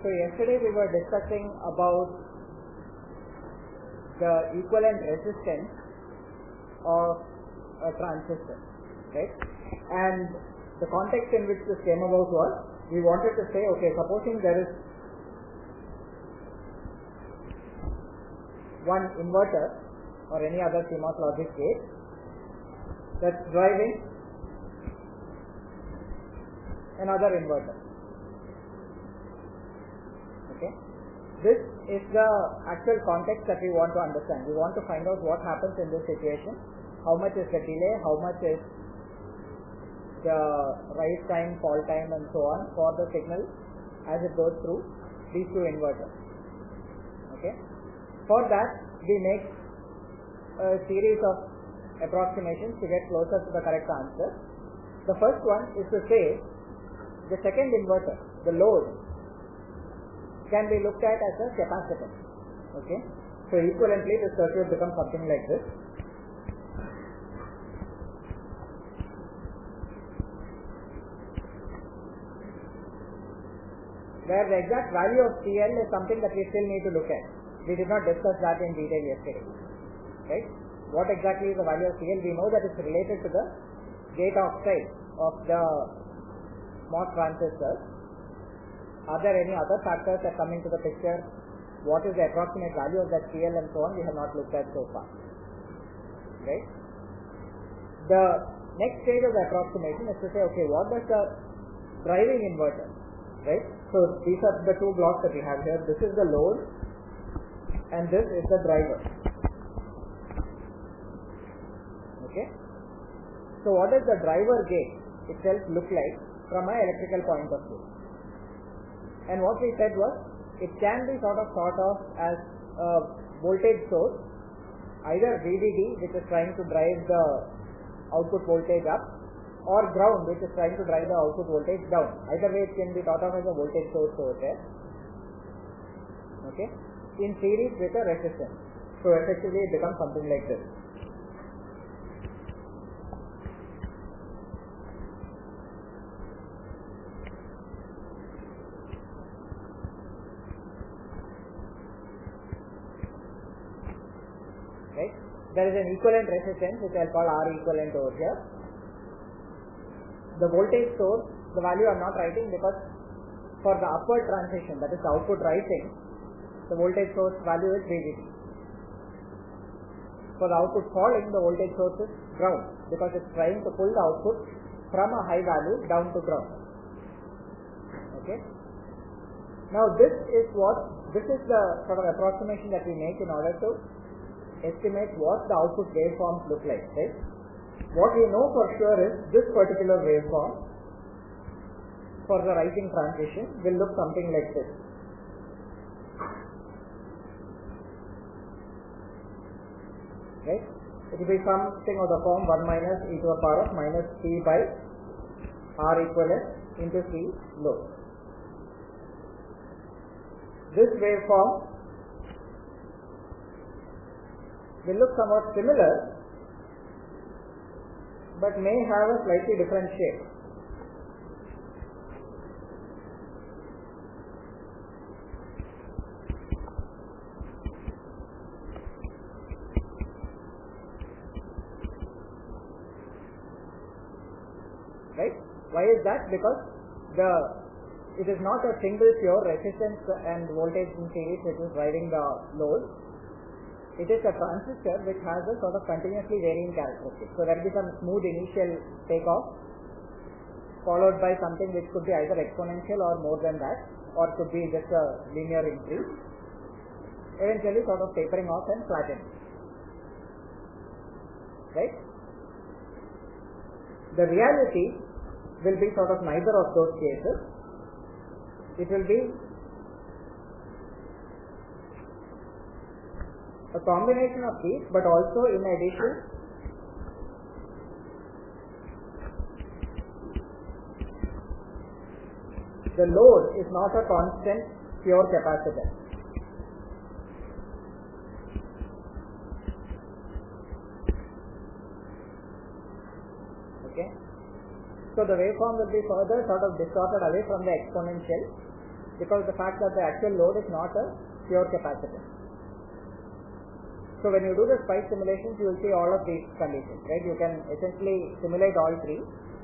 So yesterday we were discussing about the equivalent resistance of a transistor, right? And the context in which this came about was, we wanted to say, okay, supposing there is one inverter or any other CMOS logic gate that's driving another inverter. Okay, this is the actual context that we want to understand. We want to find out what happens in this situation, how much is the delay, how much is the rise time, fall time, and so on for the signal as it goes through these two inverters. Okay, for that we make a series of approximations to get closer to the correct answer. The first one is to say the second inverter, the load, can be looked at as a capacitor. Okay, so equivalently the circuit becomes something like this. Where the exact value of CL is something that we still need to look at. We did not discuss that in detail yesterday. Right? What exactly is the value of CL? We know that it's related to the gate oxide of the MOS transistor. Are there any other factors that come into the picture? What is the approximate value of that CL and so on? We have not looked at so far. Right? The next stage of the approximation is to say, okay, what does the driving inverter, right? So these are the two blocks that we have here. This is the load and this is the driver. Okay. So what does the driver gate itself look like from an electrical point of view? And what we said was, it can be thought of as a voltage source, either VDD, which is trying to drive the output voltage up, or ground, which is trying to drive the output voltage down. Either way, it can be thought of as a voltage source over there. Okay, in series with a resistance. So effectively, it becomes something like this. Right? There is an equivalent resistance which I'll call R equivalent over here. The voltage source, the value I'm not writing because for the upward transition, that is the output rising, the voltage source value is VDD. For the output falling, the voltage source is ground because it's trying to pull the output from a high value down to ground. Okay. Now this is the sort of approximation that we make in order to estimate what the output waveforms look like, right? What we know for sure is this particular waveform for the rising transition will look something like this. Right? It will be something of the form 1 minus e to the power of minus C by R equivalent into C load. This waveform will look somewhat similar, but may have a slightly different shape. Right? Why is that? Because it is not a single pure resistance and voltage in series which is driving the load. It is a transistor which has a sort of continuously varying characteristic. So there will be some smooth initial takeoff followed by something which could be either exponential or more than that, or could be just a linear increase, eventually sort of tapering off and flattening. Right? The reality will be sort of neither of those cases. It will be a combination of these, but also in addition the load is not a constant pure capacitor. Okay, so the waveform will be further sort of distorted away from the exponential because of the fact that the actual load is not a pure capacitance. So when you do the spice simulations, you will see all of these conditions, right? You can essentially simulate all three.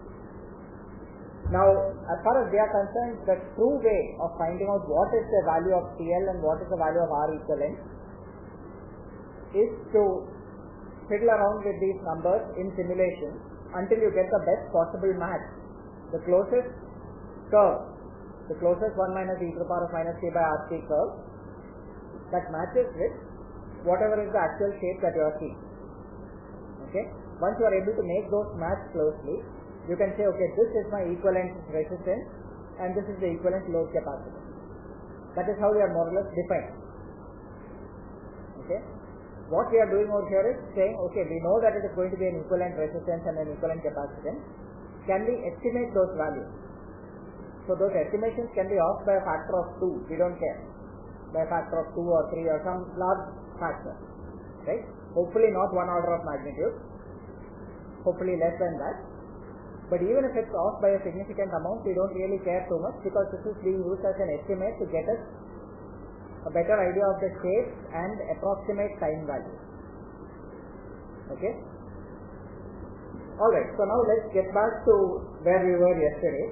Now, as far as we are concerned, the true way of finding out what is the value of TL and what is the value of R equivalent is to fiddle around with these numbers in simulation until you get the best possible match. The closest curve, the closest 1 minus e to the power of minus k by RT curve that matches with whatever is the actual shape that you are seeing. Okay? Once you are able to make those match closely, you can say, okay, this is my equivalent resistance and this is the equivalent load capacitance. That is how we are more or less defined. Okay? What we are doing over here is saying, okay, we know that it is going to be an equivalent resistance and an equivalent capacitance. Can we estimate those values? So those estimations can be off by a factor of 2. We don't care. By a factor of 2 or 3 or some large factor. Right? Hopefully not 1 order of magnitude. Hopefully less than that. But even if it's off by a significant amount, we don't really care too much because this is being used as an estimate to get us a better idea of the shape and approximate time value. Okay? Alright, so now let's get back to where we were yesterday.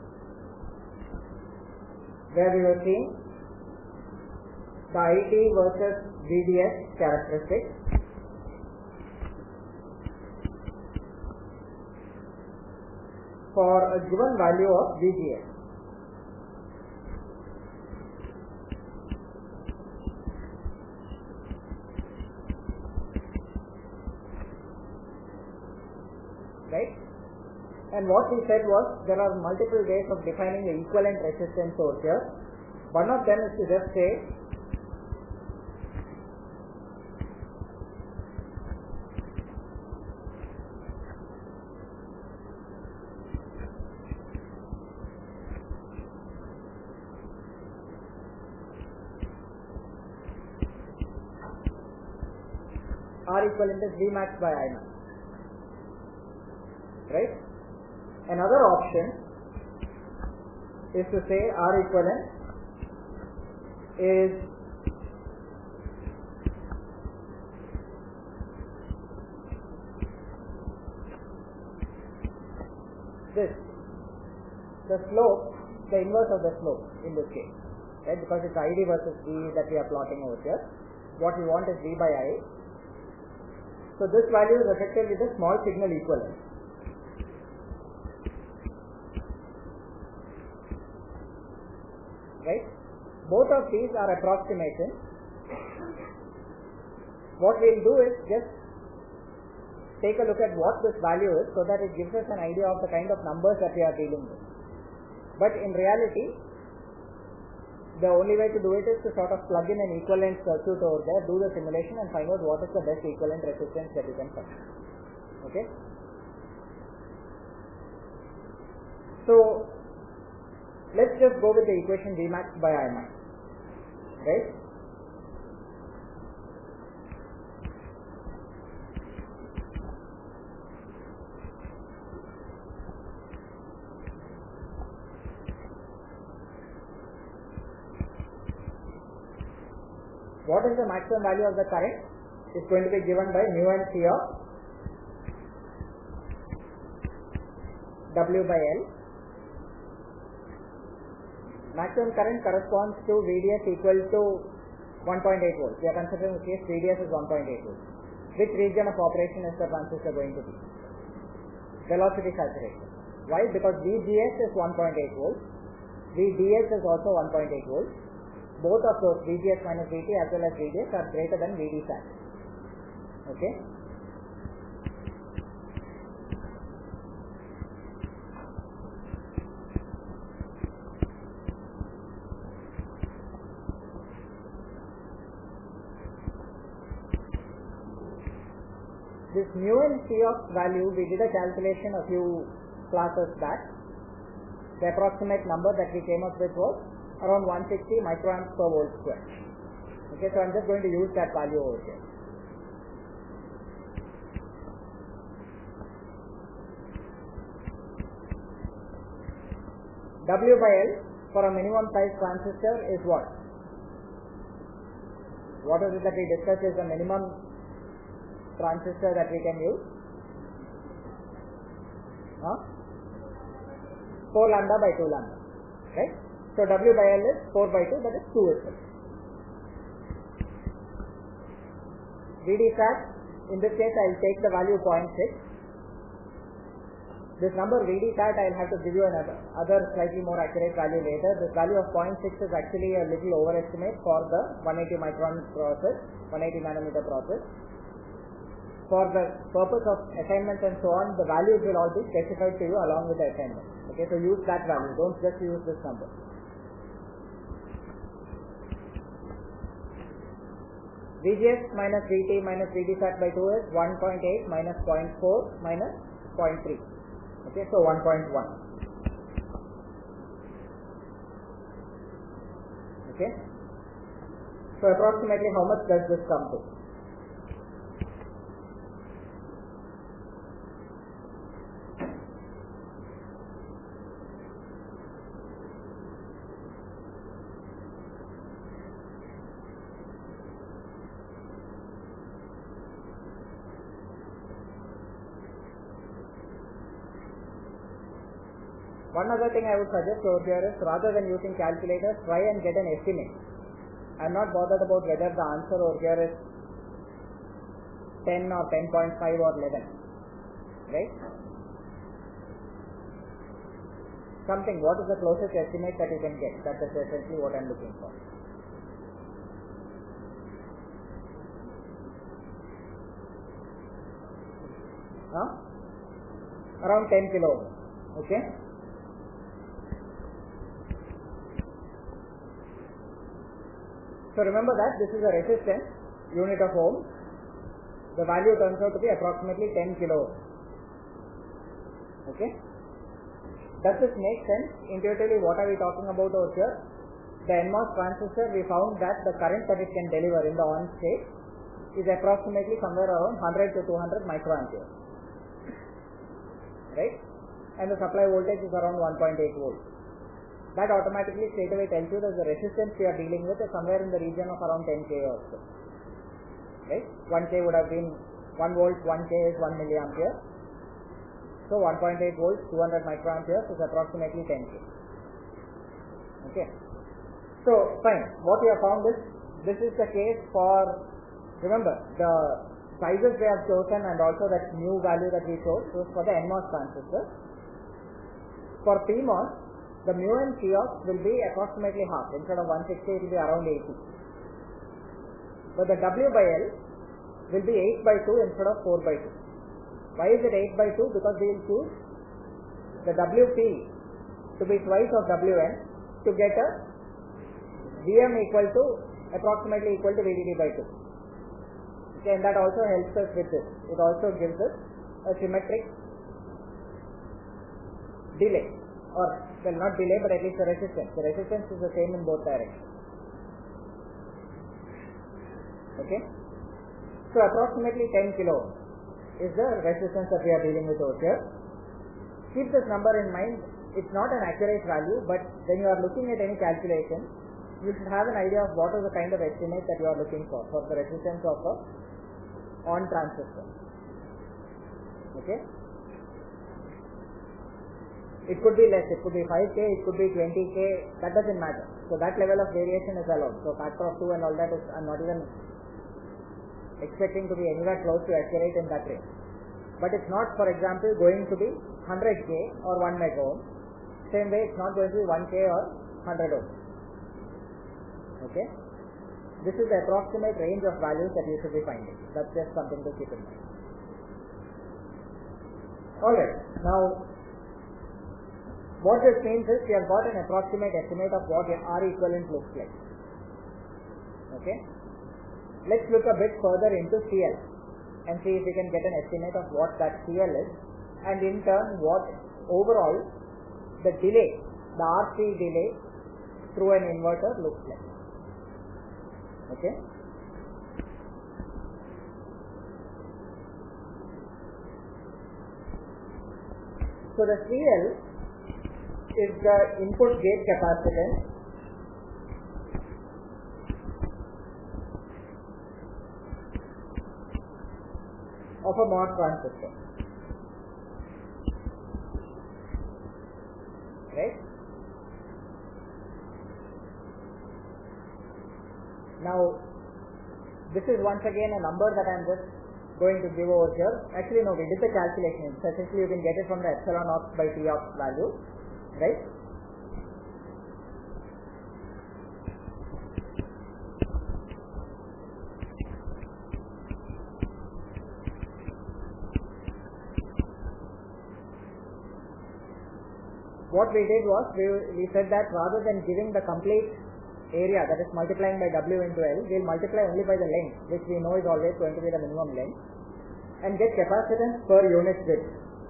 Where we were seeing the IT versus VDS characteristics. For a given value of VGS. Right? And what we said was there are multiple ways of defining the equivalent resistance over here. One of them is to just say R equivalent is V max by I max. Right? Another option is to say R equivalent is this, the slope, the inverse of the slope in this case, right? Because it's ID versus V that we are plotting over here. What we want is V by I. So this value is affected with a small signal equivalent. Right? Both of these are approximations. What we will do is just take a look at what this value is so that it gives us an idea of the kind of numbers that we are dealing with. But in reality, the only way to do it is to sort of plug in an equivalent circuit over there, do the simulation and find out what is the best equivalent resistance that you can find. Okay? So, let's just go with the equation V max by I max. Right? What is the maximum value of the current? It's going to be given by mu and C of W by L. Maximum current corresponds to VDS equal to 1.8 volts. We are considering the case VDS is 1.8 volts. Which region of operation is the transistor going to be? Velocity saturation. Why? Because VGS is 1.8 volts. VDS is also 1.8 volts. Both of those VGS minus VT as well as VDS are greater than VD sat. Okay? This mu and C of value, we did a calculation a few classes back. The approximate number that we came up with was around 160 microamps per volt square. Okay, so I'm just going to use that value over here. W by L for a minimum size transistor is what? What is it that we discussed is the minimum transistor that we can use? 4 lambda by 2 lambda, right? So W by L is 4 by 2, that is 2 itself. VD sat, in this case I will take the value 0.6. This number VD sat I will have to give you another slightly more accurate value later. This value of 0.6 is actually a little overestimate for the 180 micron process, 180 nanometer process. For the purpose of assignments and so on, the values will all be specified to you along with the assignment. Okay, so use that value, don't just use this number. VGS minus VT minus VD sat by 2 is 1.8 minus 0.4 minus 0.3. Okay, so 1.1. Okay, so approximately how much does this come to? One other thing I would suggest over here is, rather than using calculators, try and get an estimate. I am not bothered about whether the answer over here is 10 or 10.5 or 11, right? Something, what is the closest estimate that you can get? That is essentially what I am looking for. Around 10 kilo ohms, okay? So remember that this is a resistance, unit of ohm. The value turns out to be approximately 10 kilo ohms. Okay? Does this make sense? Intuitively, what are we talking about over here? The NMOS transistor, we found that the current that it can deliver in the on state is approximately somewhere around 100 to 200 microamperes. Right? And the supply voltage is around 1.8 volts. That automatically straight away tells you that the resistance we are dealing with is somewhere in the region of around 10k or so. Right? 1k would have been 1 volt, 1k is 1 milliampere. So 1.8 volts, 200 microamperes is approximately 10k. Okay. So fine. What we have found is, this is the case for, remember, the sizes we have chosen and also that new value that we chose was for the NMOS transistor. For PMOS, the mu and Cox will be approximately half. Instead of 160, it will be around 80. But the W by L will be 8 by 2 instead of 4 by 2. Why is it 8 by 2? Because we will choose the WP to be twice of Wn to get a Vm equal to approximately equal to VDD by 2. Okay, and that also helps us with this. It also gives us a symmetric delay. Or, well, not delay, but at least the resistance. The resistance is the same in both directions. Okay? So, approximately 10 kilo ohms is the resistance that we are dealing with over here. Keep this number in mind. It's not an accurate value, but when you are looking at any calculation, you should have an idea of what is the kind of estimate that you are looking for the resistance of a on transistor. Okay? It could be less, it could be 5k, it could be 20k, that doesn't matter. So that level of variation is allowed. So factor of 2 and all that is, I'm not even expecting to be anywhere close to accurate in that range. But it's not, for example, going to be 100k or 1 mega ohm. Same way, it's not going to be 1k or 100 ohm. Okay? This is the approximate range of values that you should be finding. That's just something to keep in mind. Alright, now what this means is we have got an approximate estimate of what R equivalent looks like. Okay? Let's look a bit further into CL and see if we can get an estimate of what that CL is, and in turn what overall the delay, the RC delay through an inverter looks like. Okay? So the CL is the input gate capacitance of a MOS transistor. Right? Now, this is once again a number that I am just going to give over here. Actually, no, we did the calculation. So essentially, you can get it from the epsilon naught by T of value, right? What we did was, we said that rather than giving the complete area, that is multiplying by W into L, we will multiply only by the length, which we know is always going to be the minimum length, and get capacitance per unit width.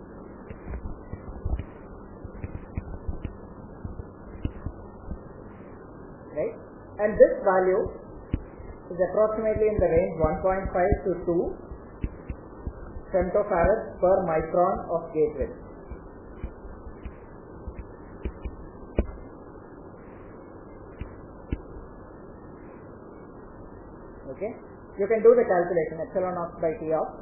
Right? And this value is approximately in the range 1.5 to 2 femtofarads per micron of gate width. Okay, you can do the calculation epsilon naught by T of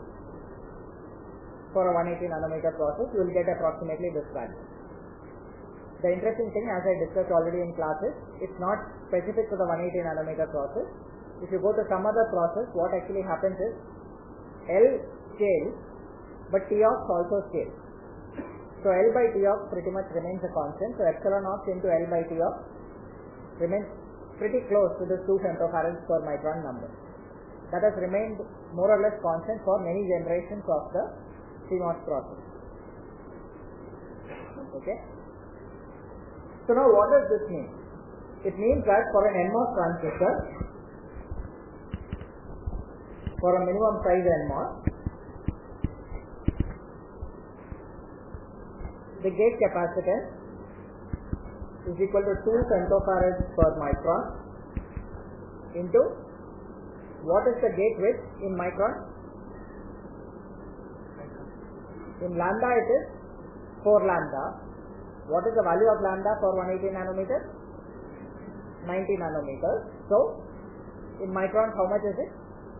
for a 180 nanometer process, you will get approximately this value. The interesting thing, as I discussed already in classes, it's not specific to the 180 nanometer process. If you go to some other process, what actually happens is L scales, but T of also scales. So L by T of pretty much remains a constant. So epsilon naught into L by T of remains pretty close to the 2 femtofarads per micron number. That has remained more or less constant for many generations of the CMOS process. Okay. So now what does this mean? It means that for an NMOS transistor, for a minimum size NMOS, the gate capacitance is equal to 2 femtofarads per micron into what is the gate width in micron? In lambda it is 4 lambda. What is the value of lambda for 180 nanometer? 90 nanometers. So, in micron how much is it?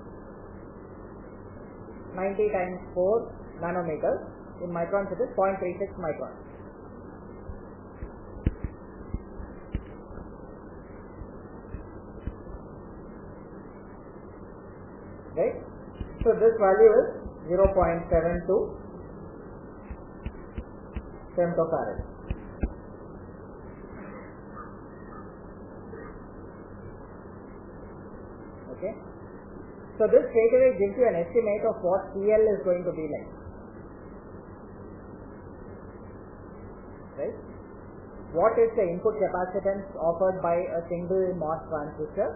90 times 4 nanometers. In microns it is 0.36 microns. Right? So this value is 0.72 femtofarad. Okay. So this straight away gives you an estimate of what CL is going to be like. Right? What is the input capacitance offered by a single MOS transistor?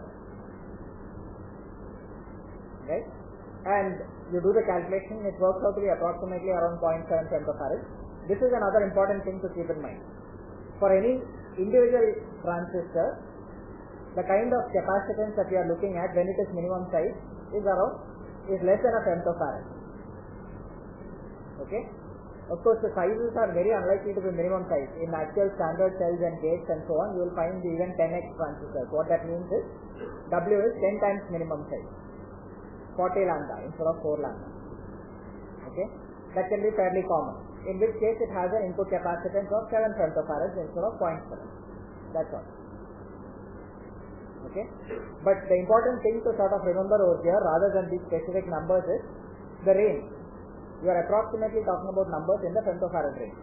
Right? And you do the calculation, it works out to be approximately around 0.7 femtofarad. This is another important thing to keep in mind. For any individual transistor, the kind of capacitance that you are looking at when it is minimum size is less than a femtofarad. Okay? Of course, the sizes are very unlikely to be minimum size. In actual standard cells and gates and so on, you will find even 10x transistors. What that means is W is 10 times minimum size. 40 lambda instead of 4 lambda. Okay, that can be fairly common. In which case it has an input capacitance of 7 femtofarads instead of 0.7. That's all. Okay, but the important thing to sort of remember over here, rather than these specific numbers, is the range. You are approximately talking about numbers in the femtofarad range.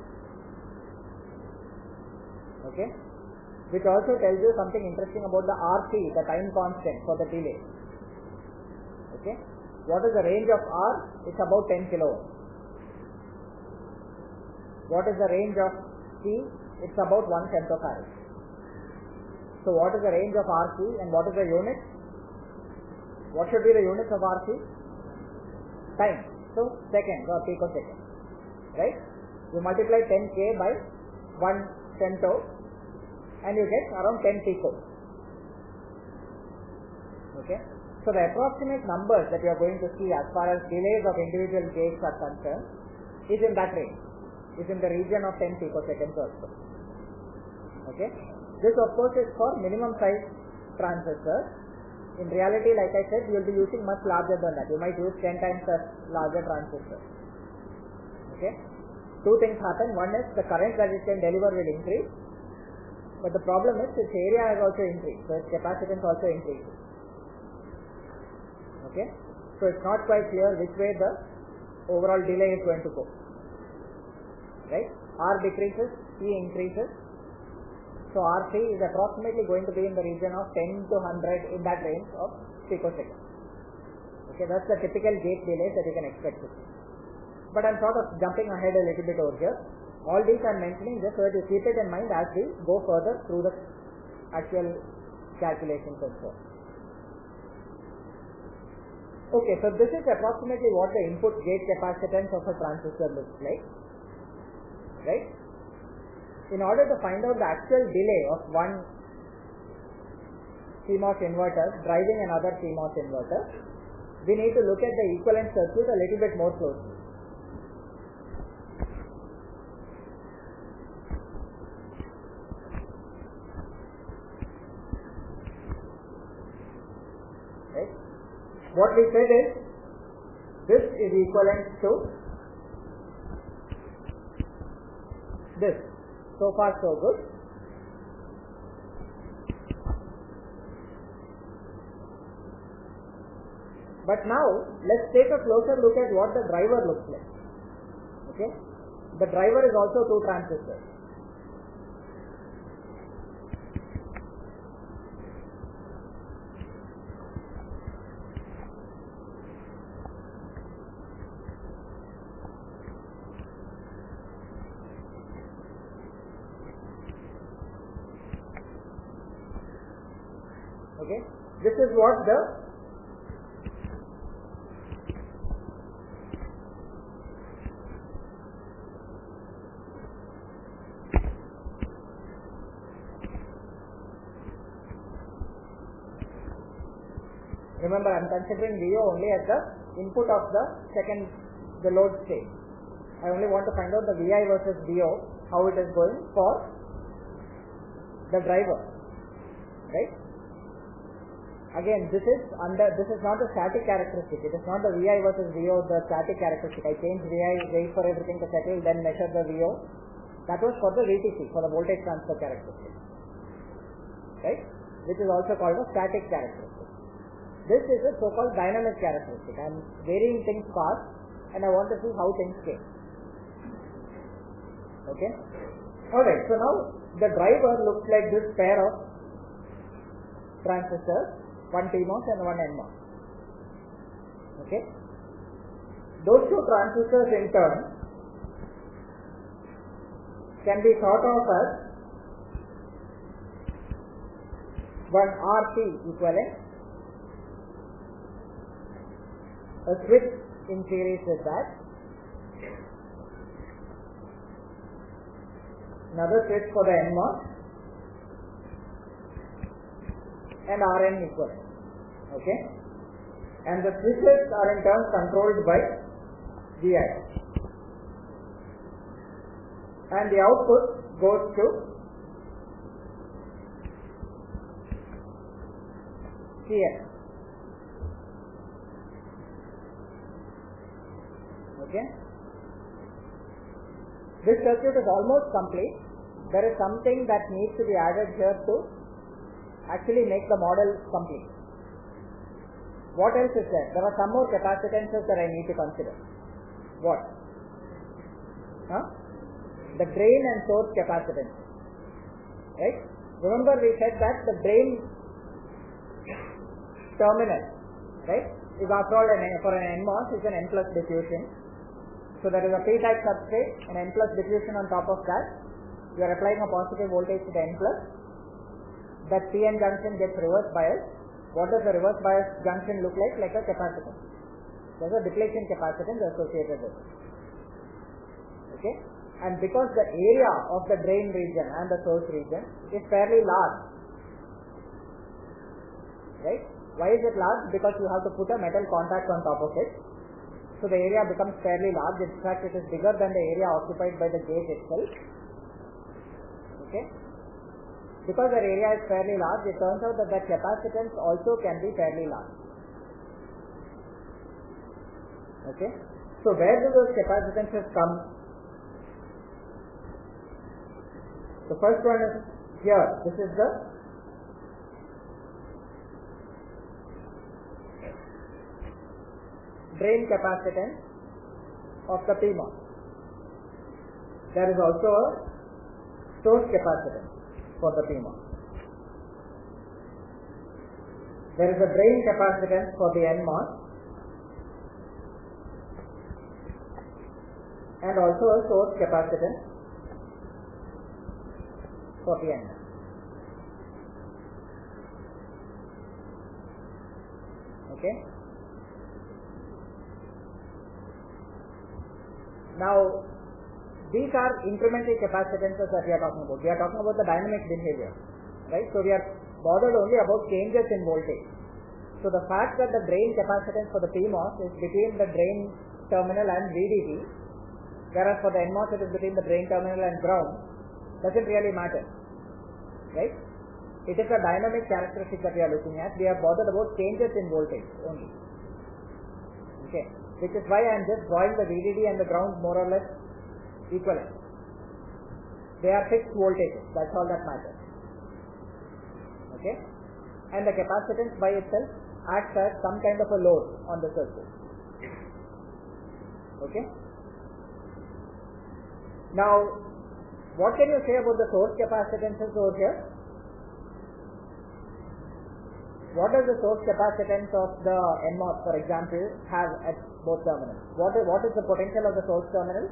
Okay, which also tells you something interesting about the RC, the time constant for the delay. Okay, what is the range of R? It's about 10 kilo ohms. What is the range of C? It's about 1 femtofarad. So what is the range of RC and what is the unit? What should be the units of RC? Time. So seconds or picosecond. Right? You multiply 10k by 1 femto and you get around 10 pico. Okay? So the approximate numbers that you are going to see as far as delays of individual gates are concerned is in that range. is in the region of 10 picoseconds or so. Okay, this of course is for minimum size transistor. In reality, like I said, you will be using much larger than that. You might use 10 times a larger transistor. Okay, two things happen. One is the current that it can deliver will increase, but the problem is its area has also increased, so its capacitance also increases. Okay, so it's not quite clear which way the overall delay is going to go. Right? R decreases, C increases. So RC is approximately going to be in the region of 10 to 100, in that range of picoseconds. Okay, that's the typical gate delay that you can expect to see. But I'm sort of jumping ahead a little bit over here. All these I'm mentioning just so that you keep it in mind as we go further through the actual calculations and so on. Okay, so this is approximately what the input gate capacitance of a transistor looks like. Right? In order to find out the actual delay of one CMOS inverter driving another CMOS inverter, we need to look at the equivalent circuit a little bit more closely. Right? What we said is, this is equivalent to this. So far so good. But now let's take a closer look at what the driver looks like. Okay, the driver is also two transistors. Okay, this is what the remember I am considering VO only at the input of the load state. I only want to find out the VI versus VO, how it is going for the driver, right? Again, this is not a static characteristic. It is not the VI versus VO, the static characteristic. I change VI, wait for everything to settle, then measure the VO. That was for the VTC, for the voltage transfer characteristic, right? Which is also called a static characteristic. This is a so-called dynamic characteristic. I am varying things fast, and I want to see how things change. Okay. Alright, so now the driver looks like this pair of transistors, one PMOS and one NMOS. Okay. Those two transistors in turn can be thought of as one RC equivalent, a switch in series with that, another switch for the NMOS, and Rn equivalent. Okay, and the switches are in turn controlled by VI, and the output goes to Cn. Okay, this circuit is almost complete. There is something that needs to be added here to actually make the model complete. What else is there? There are some more capacitances that I need to consider. What? The drain and source capacitance. Right? Remember we said that the drain terminal, right, is after all for an NMOS is an N plus diffusion. So there is a P-type substrate and N plus diffusion on top of that. You are applying a positive voltage to the N plus. That PN junction gets reverse bias. What does the reverse bias junction look like? Like a capacitance. There is a depletion capacitance associated with it. Okay? And because the area of the drain region and the source region is fairly large, right? Why is it large? Because you have to put a metal contact on top of it. so the area becomes fairly large. In fact, it is bigger than the area occupied by the gate itself. Okay. Because the area is fairly large, it turns out that the capacitance also can be fairly large. Okay. So where do those capacitances come? The first one is here. This is the drain capacitance of the PMOS. There is also a source capacitance for the PMOS. There is a drain capacitance for the NMOS and also a source capacitance for the NMOS. Okay. Now, these are incremental capacitances that we are talking about. We are talking about the dynamic behavior, right? So we are bothered only about changes in voltage. So the fact that the drain capacitance for the PMOS is between the drain terminal and VDD, whereas for the NMOS it is between the drain terminal and ground, doesn't really matter, right? It is a dynamic characteristic that we are looking at. We are bothered about changes in voltage only. Okay. Which is why I am just drawing the VDD and the ground more or less equivalent. They are fixed voltages. That's all that matters. Okay. And the capacitance by itself acts as some kind of a load on the circuit. Okay. Now, what can you say about the source capacitances over here? What does the source capacitance of the NMOS, for example, have at both terminals? What is the potential of the source terminal?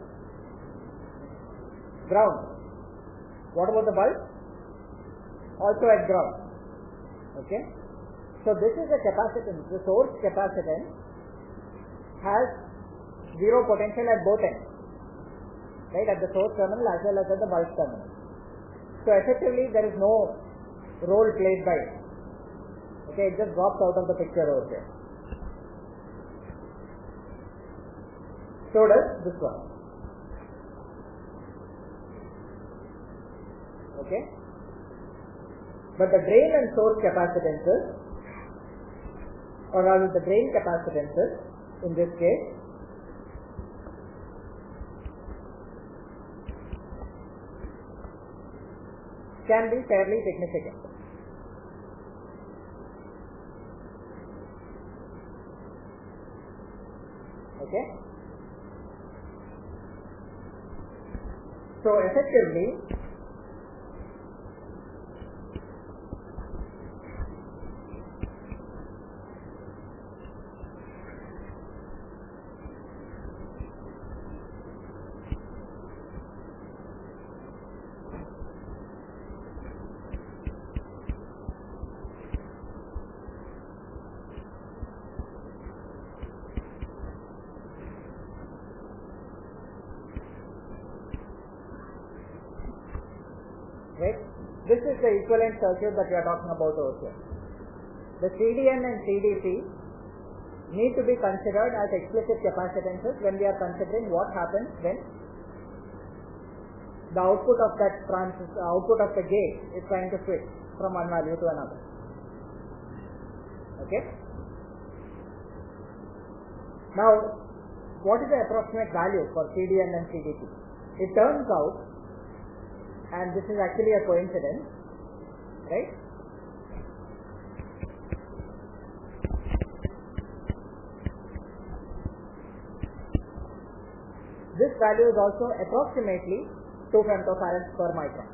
Ground. What about the bulb? Also at ground. Okay. So this is the capacitance. The source capacitance has zero potential at both ends, right? At the source terminal as well as at the bulb terminal. So effectively, there is no role played by it. Okay, it just drops out of the picture over here. So does this one. Okay. But the drain and source capacitances, or rather the drain capacitances in this case, can be fairly significant. Okay. So effectively, right? This is the equivalent circuit that we are talking about over here. The CDN and CDC need to be considered as explicit capacitances when we are considering what happens when the output of that output of the gate is trying to switch from one value to another. Okay. Now, what is the approximate value for CDN and CDC? It turns out, and this is actually a coincidence, right? This value is also approximately 2 femtofarads per micron.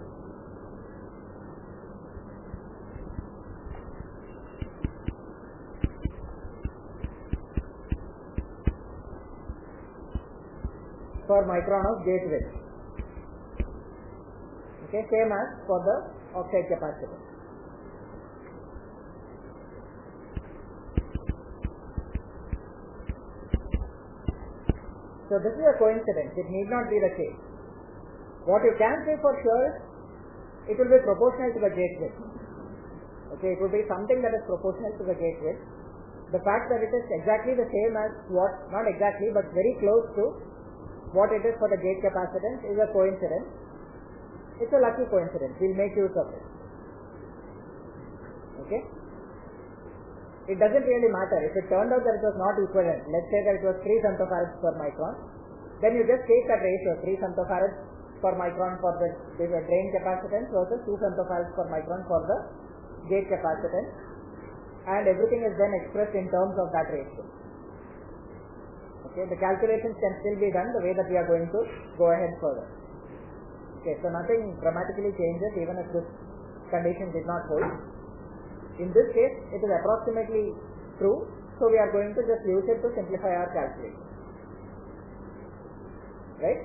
Per micron of gate width. Okay, same as for the oxide capacitor. So this is a coincidence. It need not be the case. What you can say for sure is it will be proportional to the gate width. Okay, it will be something that is proportional to the gate width. the fact that it is exactly the same as what, not exactly, but very close to what it is for the gate capacitance is a coincidence. It's a lucky coincidence. We'll make use of it. Okay? It doesn't really matter. If it turned out that it was not equivalent, let's say that it was 3 femtofarads per micron, then you just take that ratio, 3 femtofarads per micron for the drain capacitance versus 2 femtofarads per micron for the gate capacitance, and everything is then expressed in terms of that ratio. Okay, the calculations can still be done the way that we are going to go ahead further. Okay, so nothing dramatically changes even if this condition did not hold. In this case, it is approximately true, so we are going to just use it to simplify our calculation. Right?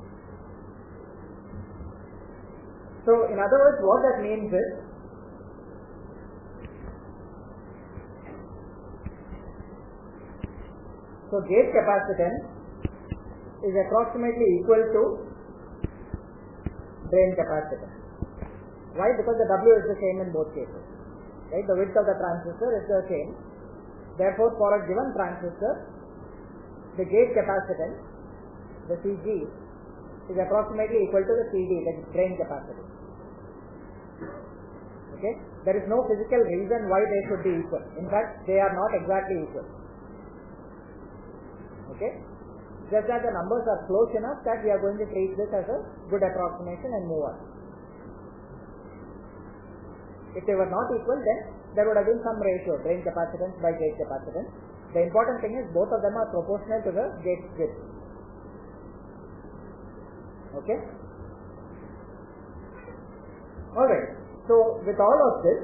So, in other words, what that means is, so gate capacitance is approximately equal to drain capacitance. Why? Because the W is the same in both cases. Right? The width of the transistor is the same. Therefore, for a given transistor, the gate capacitance, the CG, is approximately equal to the CD, the drain capacitance. Okay? There is no physical reason why they should be equal. In fact, they are not exactly equal. Okay? Just that the numbers are close enough that we are going to treat this as a good approximation and move on. If they were not equal, then there would have been some ratio, drain capacitance by gate capacitance. The important thing is both of them are proportional to the gate width. Okay? Alright, so with all of this,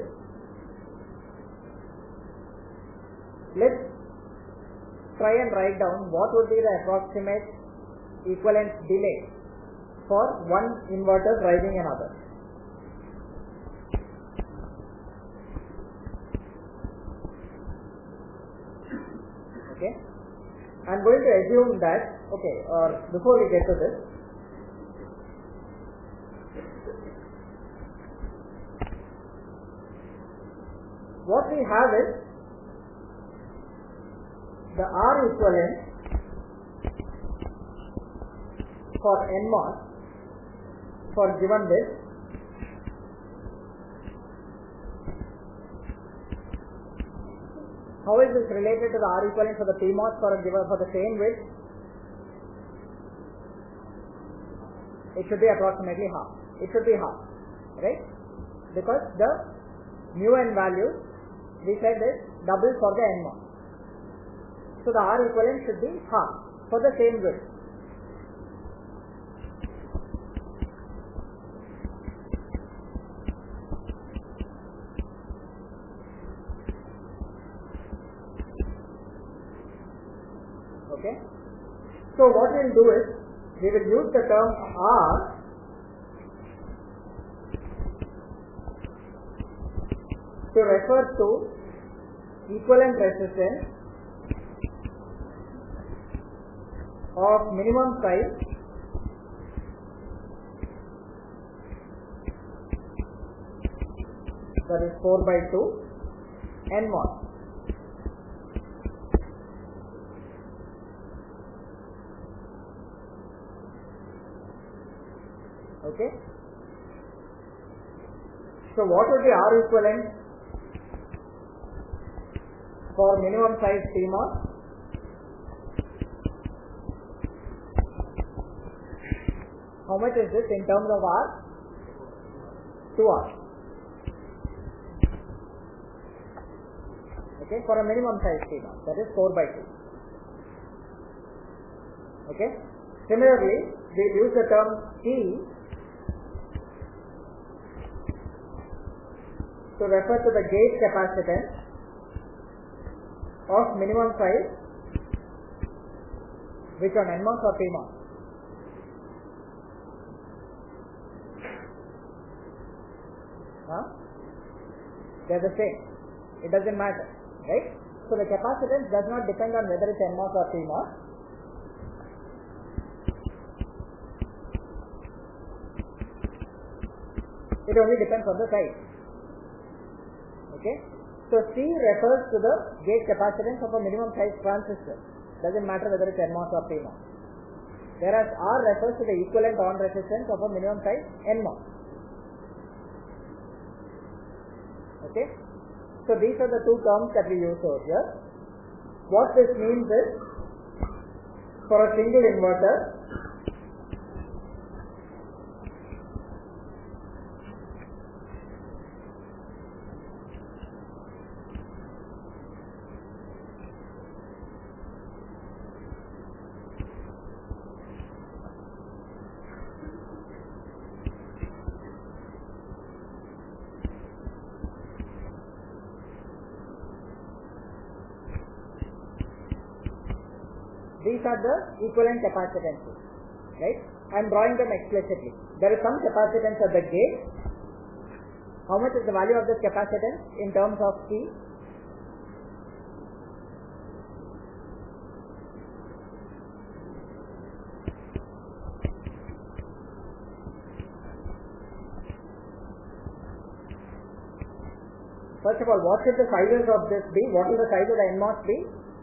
let's try and write down what would be the approximate equivalent delay for one inverter driving another. Okay, I am going to assume that, okay, or before we get to this, what we have is the R equivalent for NMOS for given this how is this related to the R equivalent for the PMOS for the same width? It should be approximately half. It should be half, right? Because the mu n value we said is double for the NMOS. So the R equivalent should be half for the same width. Okay. So what we will do is we will use the term R to refer to equivalent resistance of minimum size that is 4/2 NMOS. Okay. So what would be R equivalent for minimum size PMOS? How much is this in terms of R? 2R. Okay, for a minimum size PMOS, that is 4/2. Okay. Similarly, we use the term C to refer to the gate capacitance of minimum size, which on NMOS or PMOS? They are the same. It doesn't matter, right? So the capacitance does not depend on whether it's NMOS or PMOS. It only depends on the size. Okay. So C refers to the gate capacitance of a minimum size transistor. Doesn't matter whether it's NMOS or PMOS. Whereas R refers to the equivalent on resistance of a minimum size NMOS. Okay. So these are the two terms that we use over here. What this means is, for a single inverter, these are the equivalent capacitances, right? I am drawing them explicitly. There is some capacitance at the gate. How much is the value of this capacitance in terms of C? First of all, what should the sizes of this be? What will the size of the NMOS be?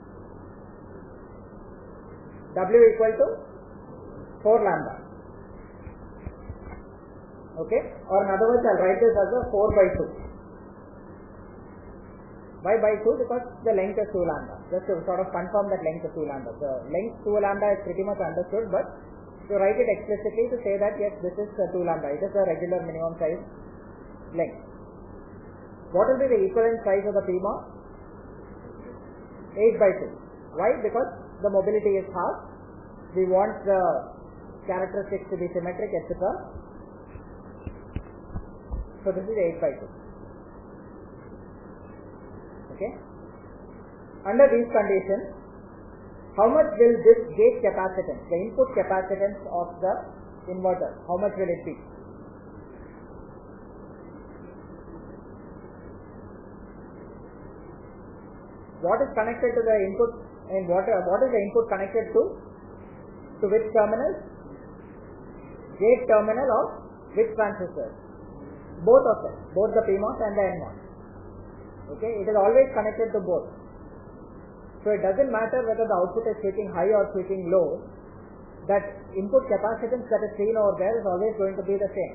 W equal to 4 lambda. Okay, or in other words, I'll write this as a 4 by 2. Why by 2? Because the length is 2 lambda. Just to sort of confirm that length is 2 lambda. The length 2 lambda is pretty much understood, but to write it explicitly to say that yes, this is 2 lambda. It is a regular minimum size length. What will be the equivalent size of the PMOS? 8 by 2. Why? Because the mobility is half. We want the characteristics to be symmetric, etc. So this is 8 by 2. Okay. Under these conditions, how much will this gate capacitance, the input capacitance of the inverter, how much will it be? What is connected to the input? And what is the input connected to? To which terminal? Gate terminal of which transistor? Both of them. Both the PMOS and the NMOS. Okay, it is always connected to both. So it doesn't matter whether the output is switching high or switching low. That input capacitance that is seen over there is always going to be the same.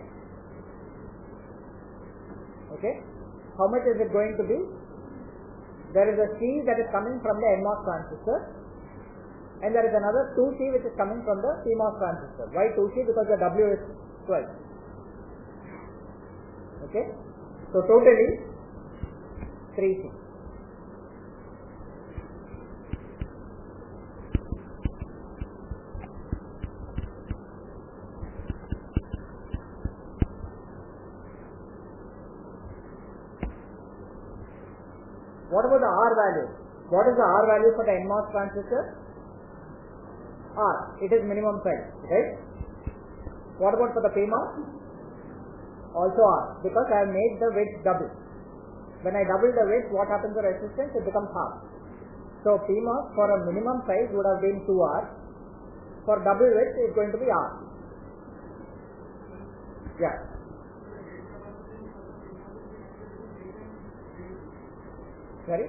Okay, how much is it going to be? There is a C that is coming from the NMOS transistor, and there is another 2C which is coming from the PMOS transistor. Why 2C? Because the W is 12. Okay, so totally 3C. What about the R value? What is the R value for the NMOS transistor? R. It is minimum size, right? What about for the PMOS? Also R, because I have made the width double. When I double the width, what happens to resistance? It becomes half. So PMOS for a minimum size would have been 2R. For double width, it is going to be R. Yeah. Sorry?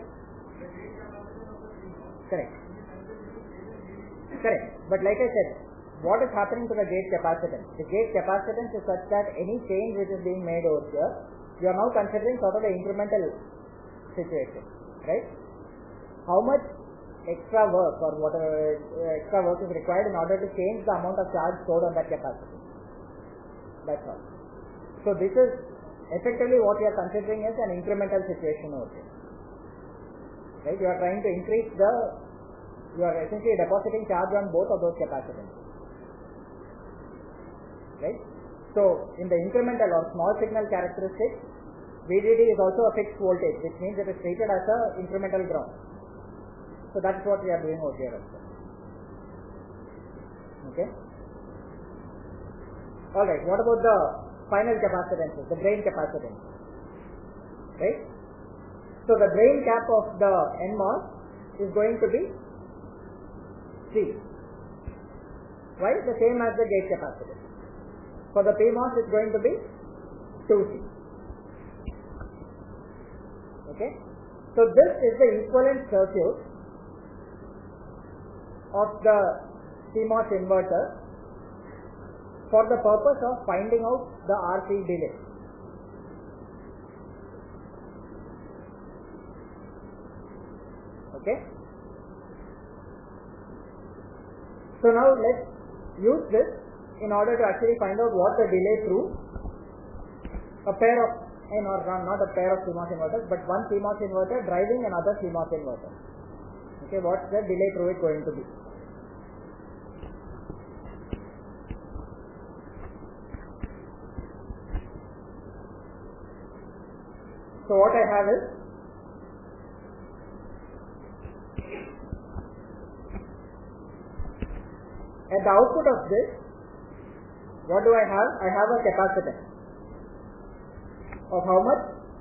Correct. Correct. But like I said, what is happening to the gate capacitance? The gate capacitance is such that any change which is being made over here, you are now considering sort of the incremental situation, right? How much extra work or whatever extra work is required in order to change the amount of charge stored on that capacitance? That's all. So this is effectively what you are considering as an incremental situation over here. Right? You are trying to increase you are essentially depositing charge on both of those capacitance. Right? So, in the incremental or small signal characteristics, VDD is also a fixed voltage, which means it is treated as an incremental ground. So, that's what we are doing over here also. Okay? Alright, what about the final capacitances, the drain capacitance? Right? So the drain cap of the NMOS is going to be C. Why? The same as the gate capacitance. For the PMOS, it's going to be 2C. Okay? So this is the equivalent circuit of the CMOS inverter for the purpose of finding out the RC delay. Okay. So now let's use this in order to actually find out what the delay through a pair of, or not a pair of CMOS inverters, but one CMOS inverter driving another CMOS inverter. Okay, what's the delay through it going to be? So what I have is, at the output of this, what do I have? I have a capacitance of how much?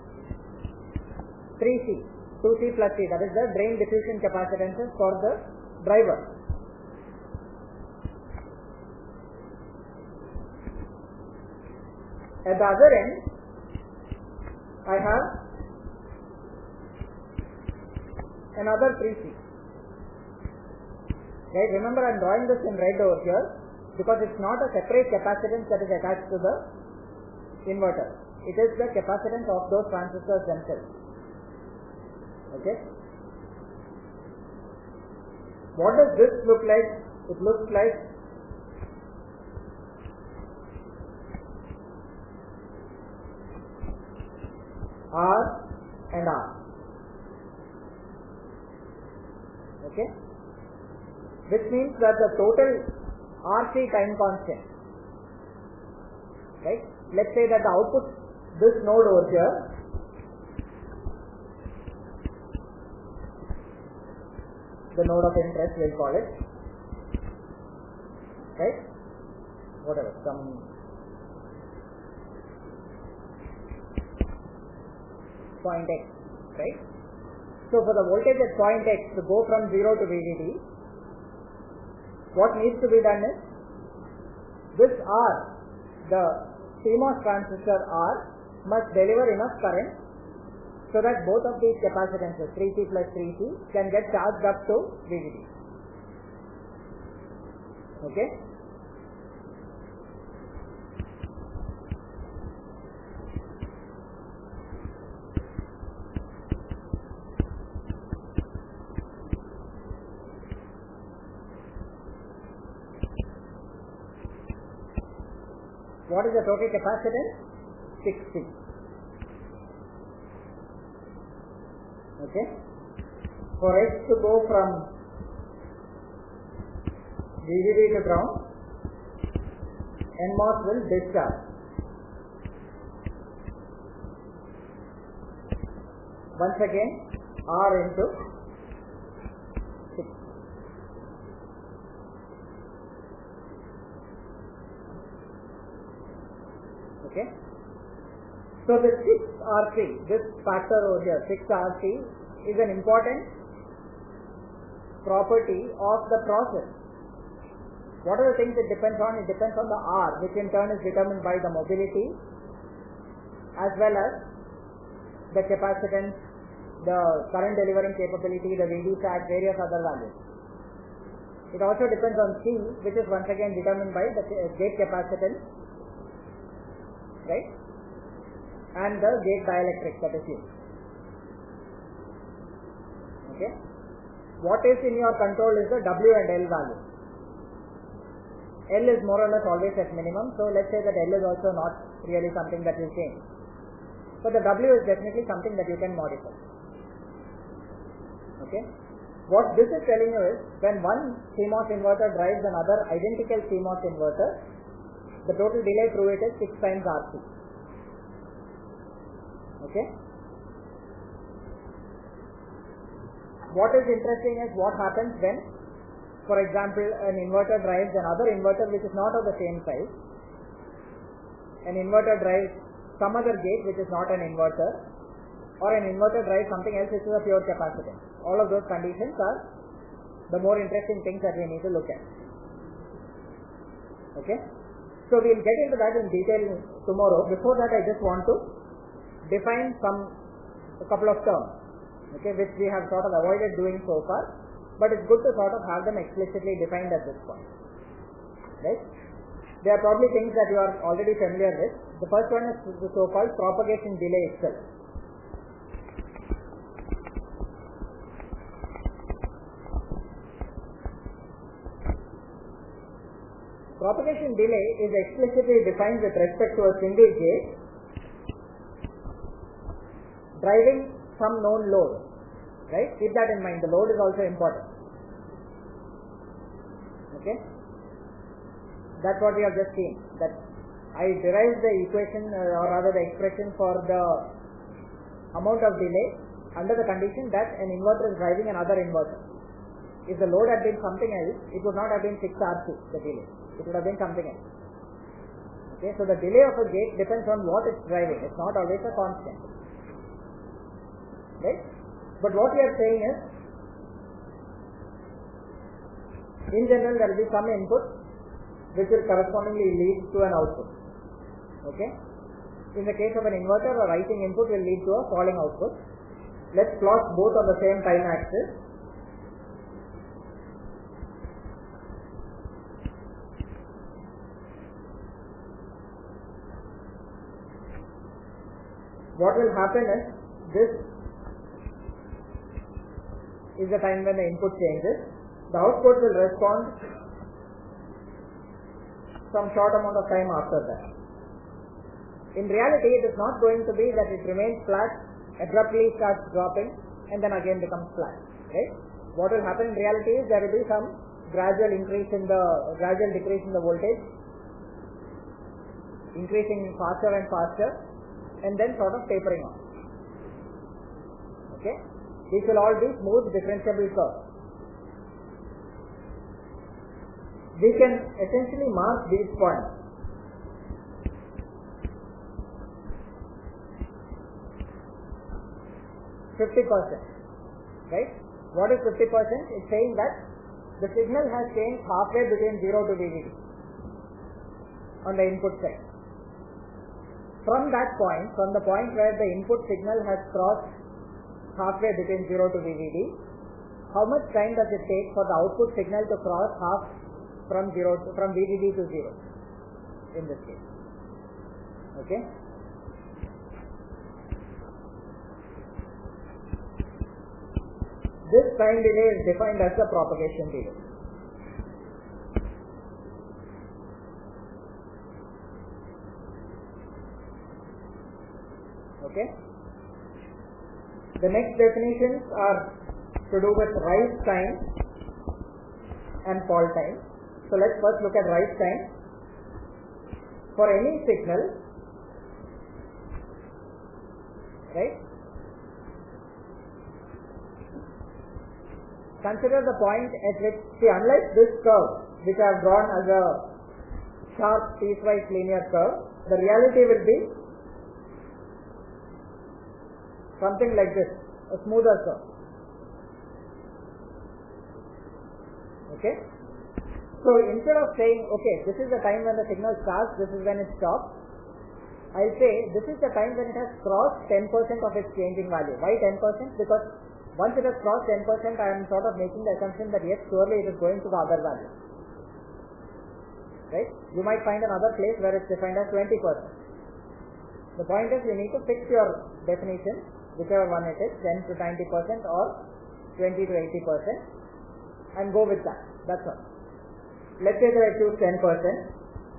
3C, 2C plus C, that is the drain diffusion capacitances for the driver. At the other end, I have another 3C. Right, remember I am drawing this in red over here because it is not a separate capacitance that is attached to the inverter. It is the capacitance of those transistors themselves. Okay. What does this look like? It looks like R and R. Okay. Which means that the total RC time constant, right? Let's say that the output, this node over here, the node of interest we'll call it, right? Whatever, some point X, right? So for the voltage at point X to go from 0 to VDD, what needs to be done is, this R, the CMOS transistor R, must deliver enough current so that both of these capacitances, 3C plus 3C, can get charged up to VDD. Okay? What is the total capacitance? 6C. Okay. For it to go from VDD to ground, NMOS will discharge. Once again, R into 6. Okay. So the 6RC, this factor over here, 6RC, is an important property of the process. What are the things it depends on? It depends on the R, which in turn is determined by the mobility as well as the capacitance, the current delivering capability, the VDSAT, various other values. It also depends on C, which is once again determined by the gate capacitance, right, and the gate dielectric that is used. Okay. What is in your control is the W and L value. L is more or less always at minimum, so let's say that L is also not really something that will change. But the W is definitely something that you can modify. Okay. What this is telling you is, when one CMOS inverter drives another identical CMOS inverter, the total delay through it is 6 times RC. Okay. What is interesting is what happens when, for example, an inverter drives another inverter which is not of the same size. An inverter drives some other gate which is not an inverter, or an inverter drives something else which is a pure capacitance. All of those conditions are the more interesting things that we need to look at. Okay. So we will get into that in detail tomorrow. Before that, I just want to define a couple of terms. okay, which we have sort of avoided doing so far, but it's good to sort of have them explicitly defined at this point, right? There are probably things that you are already familiar with. The first one is the so-called propagation delay itself. Propagation delay is explicitly defined with respect to a single gate driving some known load, right? Keep that in mind. The load is also important. Okay? That's what we have just seen. That I derived the equation or rather the expression for the amount of delay under the condition that an inverter is driving another inverter. If the load had been something else, it would not have been 6 R2, the delay. It would have been something else. Okay, so the delay of a gate depends on what it's driving. It's not always a constant. Right? But what we are saying is, in general, there will be some input which will correspondingly lead to an output. Okay? In the case of an inverter, a rising input will lead to a falling output. Let's plot both on the same time axis. What will happen is, this is the time when the input changes. The output will respond some short amount of time after that. In reality, it is not going to be that it remains flat, abruptly starts dropping, and then again becomes flat. Right? What will happen in reality is there will be some gradual decrease in the voltage, increasing faster and faster, and then sort of tapering off. Okay? These will all be smooth differentiable curves. We can essentially mark these points. Right? What is 50%? It's saying that the signal has changed halfway between 0 to VDD on the input side. From that point, from the point where the input signal has crossed halfway between 0 to VDD, how much time does it take for the output signal to cross half from VDD to 0 in this case? Okay? This time delay is defined as the propagation delay. Okay? The next definitions are to do with rise time and fall time. So let's first look at rise time. For any signal, right? Consider the point at which, see, unlike this curve which I have drawn as a sharp piecewise linear curve, the reality will be something like this, a smoother curve. Okay? So instead of saying, okay, this is the time when the signal starts, this is when it stops, I'll say this is the time when it has crossed 10% of its changing value. Why 10%? Because once it has crossed 10%, I am sort of making the assumption that yes, surely it is going to the other value. Right? You might find another place where it's defined as 20%. The point is, you need to fix your definition, whichever one it is, 10 to 90% or 20 to 80%, and go with that. That's all. Let's say that I choose 10%.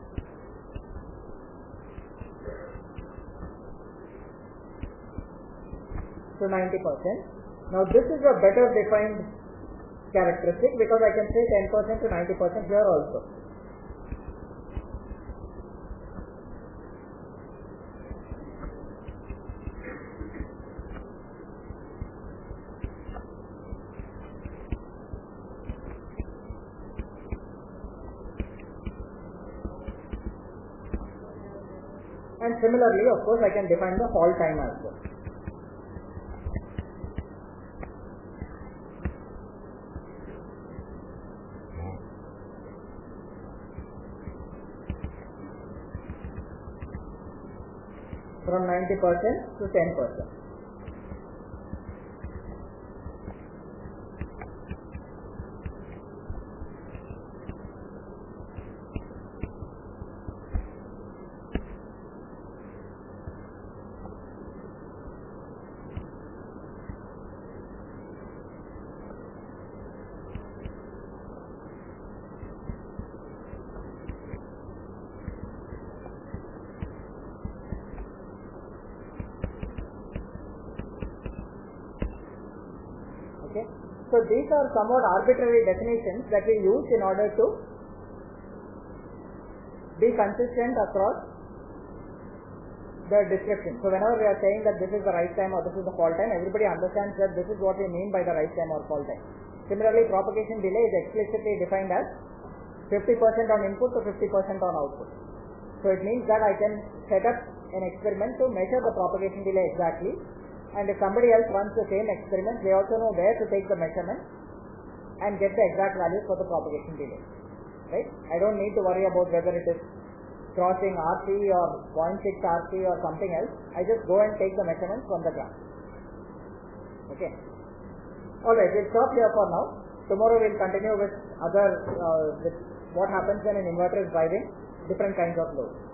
To 90%. Now this is a better defined characteristic because I can say 10% to 90% here also. And similarly, of course, I can define the fall time as well. From 90% to 10%. So these are somewhat arbitrary definitions that we use in order to be consistent across the description. So whenever we are saying that this is the rise time or this is the fall time, everybody understands that this is what we mean by the rise time or fall time. Similarly, propagation delay is explicitly defined as 50% on input to 50% on output. So it means that I can set up an experiment to measure the propagation delay exactly, and if somebody else runs the same experiment, they also know where to take the measurement and get the exact values for the propagation delay. Right? I don't need to worry about whether it is crossing RC or 0.6 RC or something else. I just go and take the measurements from the graph. Okay. Alright, we'll stop here for now. Tomorrow we'll continue with with what happens when an inverter is driving different kinds of loads.